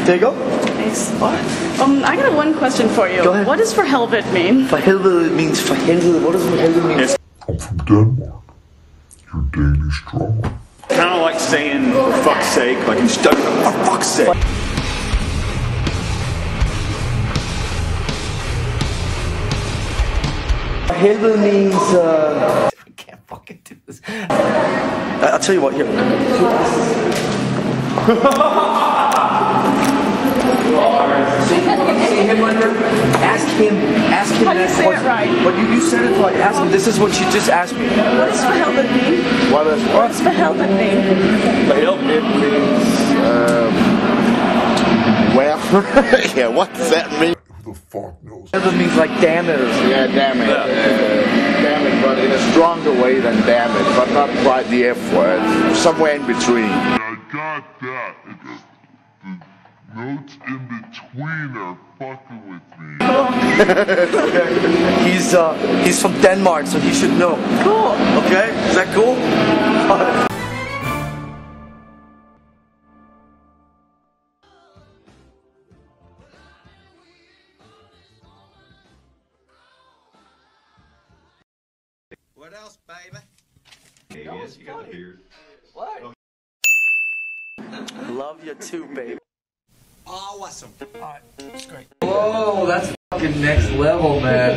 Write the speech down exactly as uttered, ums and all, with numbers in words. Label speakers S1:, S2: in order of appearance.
S1: There you go.
S2: Nice. Um, I got one question for you.
S1: Go ahead.
S2: What does for helvete mean?
S1: For helvede means for helvede. What does for helvede mean?
S3: Yes.
S4: I'm from Denmark. You're Danish drama.
S3: Kind of like saying for fuck's sake, like in stuck for fuck's sake.
S1: For helvede means. Uh, I can't fucking do this. I'll tell you what. Here. See him under? Ask him. Ask him.
S2: How do you say it right?
S1: But you, you said it right. Ask him. This is what you just asked me.
S2: What does for helvete mean?
S3: What is
S2: What does for helvete mean?
S3: for helvete means um, where? Yeah, what does that mean?
S4: Who the fuck knows?
S1: Helvede means like damn it. Or something.
S5: Yeah, damn it. Uh, damn it, but in a stronger way than damn it, but not quite the F word. Somewhere in between.
S4: I got that. It's just the notes in between are fucking with me.
S1: He's uh he's from Denmark, so he should know.
S2: Cool.
S1: Okay, is that cool?
S6: What else, baby?
S3: Yes, you got a beard.
S1: What? Love you too, baby.
S6: Awesome.
S1: Alright, that's great. Whoa, that's fucking next level, man.